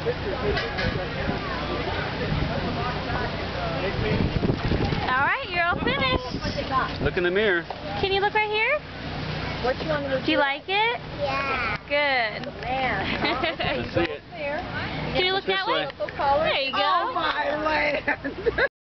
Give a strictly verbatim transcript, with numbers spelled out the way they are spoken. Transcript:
Alright, you're all finished. Look in the mirror. Can you look right here? What you want to do? Do you like it? Yeah. Good. Man. Let's see it. Can you look This that way? way. There you go. Oh my land.